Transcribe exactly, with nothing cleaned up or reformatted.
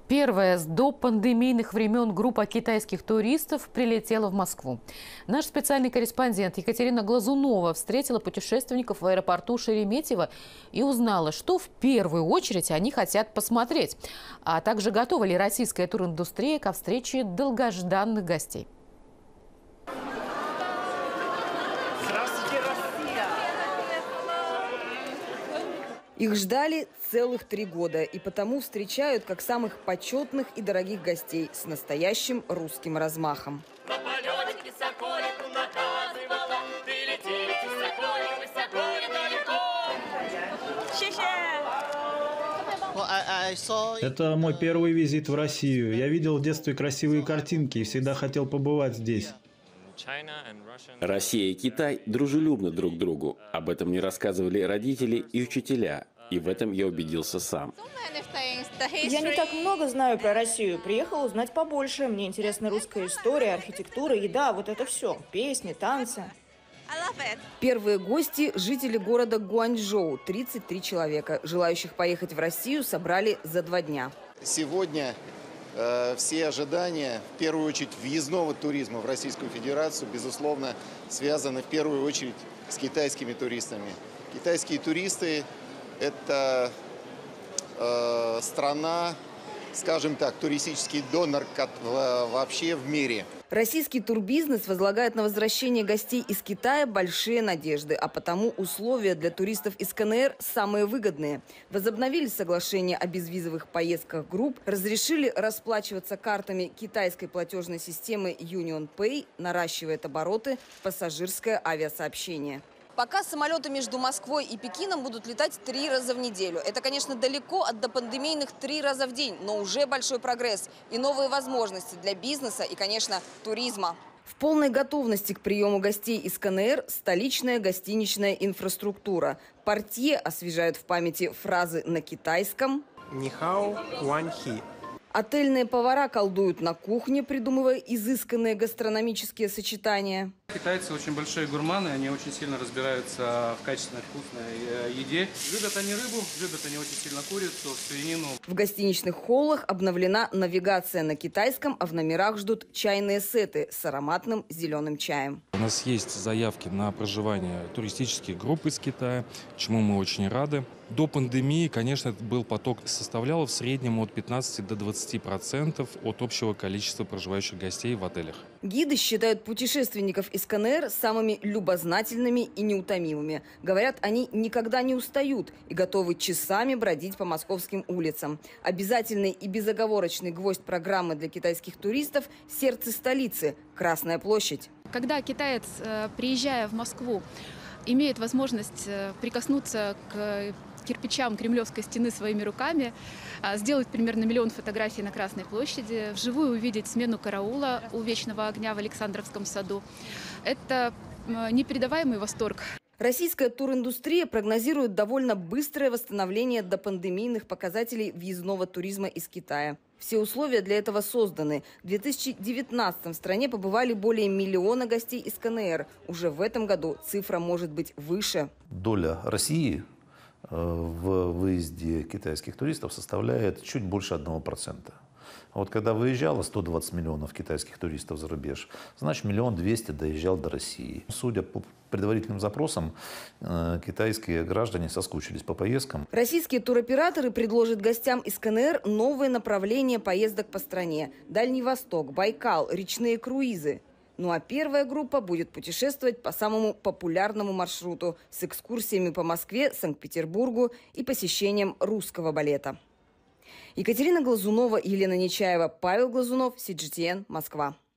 Первая с допандемийных времен группа китайских туристов прилетела в Москву. Наш специальный корреспондент Екатерина Глазунова встретила путешественников в аэропорту Шереметьево и узнала, что в первую очередь они хотят посмотреть, а также готова ли российская туриндустрия ко встрече долгожданных гостей. Их ждали целых три года и потому встречают как самых почетных и дорогих гостей с настоящим русским размахом. Это мой первый визит в Россию. Я видел в детстве красивые картинки и всегда хотел побывать здесь. Россия и Китай дружелюбны друг к другу. Об этом мне рассказывали родители и учителя. И в этом я убедился сам. Я не так много знаю про Россию. Приехала узнать побольше. Мне интересна русская история, архитектура, еда, вот это все. Песни, танцы. Первые гости – жители города Гуанчжоу. тридцать три человека. Желающих поехать в Россию собрали за два дня. Сегодня э, все ожидания, в первую очередь, въездного туризма в Российскую Федерацию, безусловно, связаны в первую очередь с китайскими туристами. Китайские туристы – это э, страна, скажем так, туристический донор вообще в мире. Российский турбизнес возлагает на возвращение гостей из Китая большие надежды, а потому условия для туристов из КНР самые выгодные. Возобновили соглашение о безвизовых поездках групп, разрешили расплачиваться картами китайской платежной системы Union Pay, наращивает обороты пассажирское авиасообщение. Пока самолеты между Москвой и Пекином будут летать три раза в неделю. Это, конечно, далеко от допандемийных три раза в день, но уже большой прогресс и новые возможности для бизнеса и, конечно, туризма. В полной готовности к приему гостей из КНР столичная гостиничная инфраструктура. Портье освежают в памяти фразы на китайском. Нихао, Хуанхи. Отельные повара колдуют на кухне, придумывая изысканные гастрономические сочетания. Китайцы очень большие гурманы, они очень сильно разбираются в качественной вкусной еде. Любят они рыбу, любят они очень сильно курицу, свинину. В гостиничных холлах обновлена навигация на китайском, а в номерах ждут чайные сеты с ароматным зеленым чаем. У нас есть заявки на проживание туристических групп из Китая, чему мы очень рады. До пандемии, конечно, был поток составлял в среднем от пятнадцати до двадцати процентов от общего количества проживающих гостей в отелях. Гиды считают путешественников из КНР самыми любознательными и неутомимыми. Говорят, они никогда не устают и готовы часами бродить по московским улицам. Обязательный и безоговорочный гвоздь программы для китайских туристов – сердце столицы – Красная площадь. Когда китаец, приезжая в Москву, имеет возможность прикоснуться к кирпичам Кремлевской стены своими руками, сделать примерно миллион фотографий на Красной площади, вживую увидеть смену караула у Вечного огня в Александровском саду. Это непередаваемый восторг. Российская туриндустрия прогнозирует довольно быстрое восстановление допандемийных показателей въездного туризма из Китая. Все условия для этого созданы. В две тысячи девятнадцатом в стране побывали более миллиона гостей из КНР. Уже в этом году цифра может быть выше. Доля России в выезде китайских туристов составляет чуть больше одного процента. А вот когда выезжало сто двадцать миллионов китайских туристов за рубеж, значит миллион двести доезжал до России. Судя по предварительным запросам, китайские граждане соскучились по поездкам. Российские туроператоры предложат гостям из КНР новые направления поездок по стране. Дальний Восток, Байкал, речные круизы. Ну а первая группа будет путешествовать по самому популярному маршруту с экскурсиями по Москве, Санкт-Петербургу и посещением русского балета. Екатерина Глазунова, Елена Нечаева, Павел Глазунов, Си Джи Ти Эн, Москва.